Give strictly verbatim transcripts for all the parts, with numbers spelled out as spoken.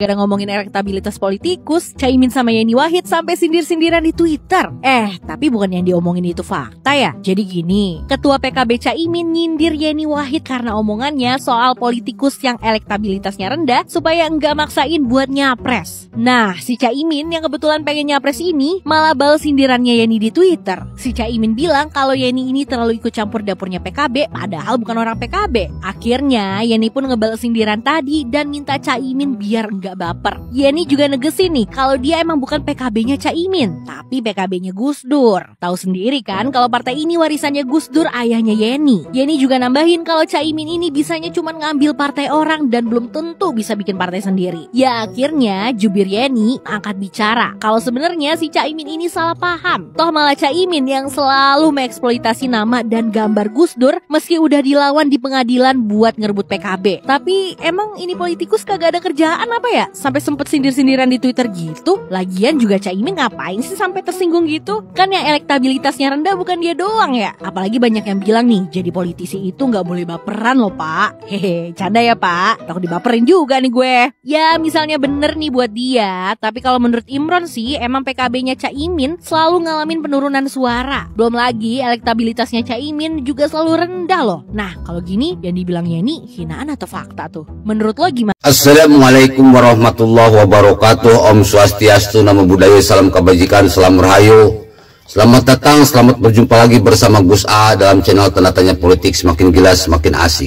Gara ngomongin elektabilitas politikus, Caimin sama Yeni Wahid sampai sindir-sindiran di Twitter. Eh, tapi bukan yang diomongin itu fakta ya. Jadi gini, Ketua P K B Caimin nyindir Yeni Wahid karena omongannya soal politikus yang elektabilitasnya rendah supaya enggak maksain buat nyapres. Nah, si Caimin yang kebetulan pengen nyapres ini malah balas sindirannya Yeni di Twitter. Si Caimin bilang kalau Yeni ini terlalu ikut campur dapurnya P K B, padahal bukan orang P K B. Akhirnya Yeni pun ngebalas sindiran tadi dan minta Caimin biar enggak baper. Yeni juga negesin nih kalau dia emang bukan P K B-nya Caimin, tapi P K B-nya Gus Dur. Tahu sendiri kan kalau partai ini warisannya Gus Dur, ayahnya Yeni. Yeni juga nambahin kalau Caimin ini bisanya cuma ngambil partai orang dan belum tentu bisa bikin partai sendiri. Ya akhirnya jubir Yeni angkat bicara kalau sebenarnya si Caimin ini salah paham. Toh malah Caimin yang selalu mengeksploitasi nama dan gambar Gus Dur meski udah dilawan di pengadilan buat ngerebut P K B. Tapi emang ini politikus kagak ada kerjaan apa ya? Sampai sempet sindir-sindiran di Twitter gitu. Lagian juga Caimin ngapain sih sampai tersinggung gitu? Kan yang elektabilitasnya rendah bukan dia doang ya. Apalagi banyak yang bilang nih, jadi politisi itu gak boleh baperan loh pak. Hehe, canda ya pak. Takut dibaperin juga nih gue. Ya misalnya bener nih buat dia. Tapi kalau menurut Imron sih, emang P K B-nya Caimin selalu ngalamin penurunan suara. Belum lagi elektabilitasnya Caimin juga selalu rendah loh. Nah kalau gini yang dibilangnya ini hinaan atau fakta tuh? Menurut lo gimana? Assalamualaikum warahmatullahi wabarakatuh. Om Swastiastu, Namo Buddhaya, salam kebajikan, salam rahayu. Selamat datang, selamat berjumpa lagi bersama Gus A dalam channel Tanda Tanya Politik, semakin gila semakin asik.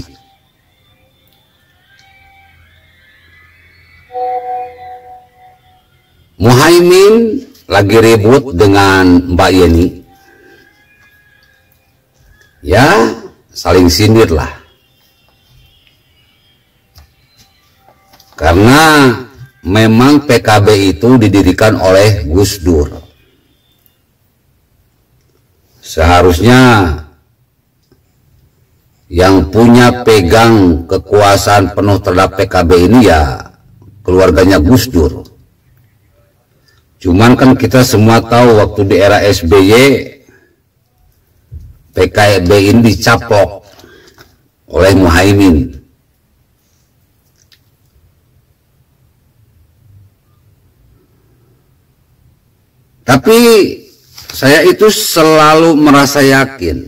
Muhaimin lagi ribut dengan Mbak Yeni. Ya, saling sindir lah. Karena memang P K B itu didirikan oleh Gus Dur. Seharusnya yang punya pegang kekuasaan penuh terhadap P K B ini ya keluarganya Gus Dur. Cuman kan kita semua tahu waktu di era S B Y P K B ini dicaplok oleh Muhaimin. Tapi saya itu selalu merasa yakin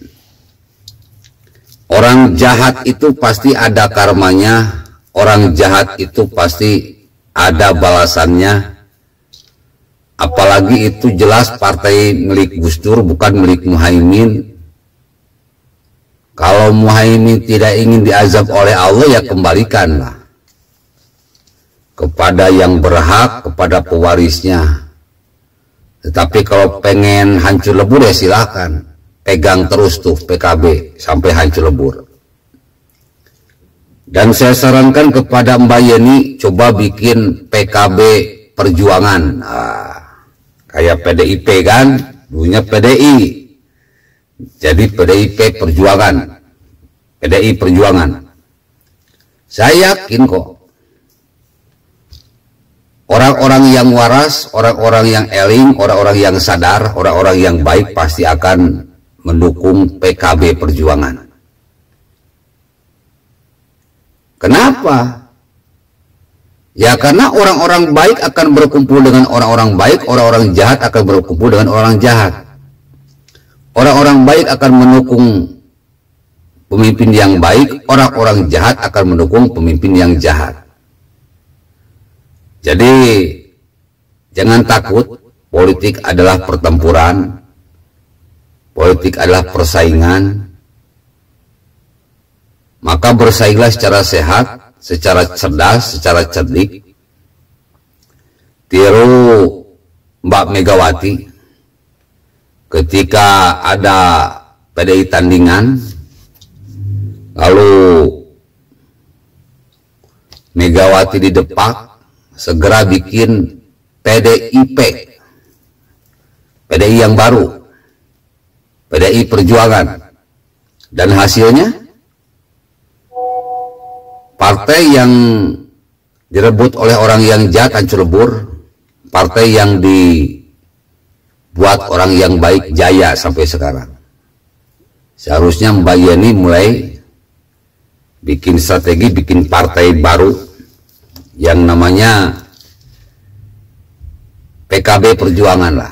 orang jahat itu pasti ada karmanya, orang jahat itu pasti ada balasannya. Apalagi itu jelas partai milik Gus Dur, bukan milik Muhaimin. Kalau Muhaimin tidak ingin diazab oleh Allah, ya kembalikanlah kepada yang berhak, kepada pewarisnya. Tetapi kalau pengen hancur lebur ya silahkan, pegang terus tuh P K B sampai hancur lebur. Dan saya sarankan kepada Mbak Yeni, coba bikin P K B Perjuangan. Nah, kayak P D I P kan, dulunya P D I. Jadi P D I P Perjuangan, P D I Perjuangan. Saya yakin kok orang-orang yang waras, orang-orang yang eling, orang-orang yang sadar, orang-orang yang baik pasti akan mendukung P K B Perjuangan. Kenapa? Ya karena orang-orang baik akan berkumpul dengan orang-orang baik, orang-orang jahat akan berkumpul dengan orang jahat. Orang-orang baik akan mendukung pemimpin yang baik, orang-orang jahat akan mendukung pemimpin yang jahat. Jadi jangan takut, politik adalah pertempuran, politik adalah persaingan. Maka bersainglah secara sehat, secara cerdas, secara cerdik. Tiru Mbak Megawati ketika ada P D I tandingan, lalu Megawati didepak, segera bikin P D I P, P D I yang baru, P D I Perjuangan. Dan hasilnya partai yang direbut oleh orang yang jahat hancur lebur, partai yang dibuat orang yang baik jaya sampai sekarang. Seharusnya Mbak Yeni mulai bikin strategi, bikin partai baru yang namanya P K B Perjuangan lah.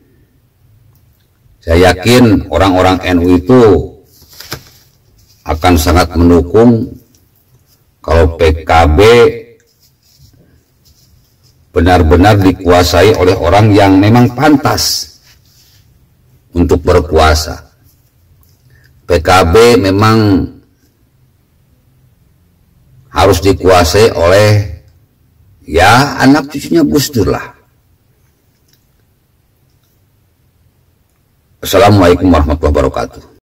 Saya yakin orang-orang N U itu akan sangat mendukung kalau P K B benar-benar dikuasai oleh orang yang memang pantas untuk berkuasa. P K B memang harus dikuasai oleh ya anak cucunya Gus Dur lah. Assalamualaikum warahmatullahi wabarakatuh.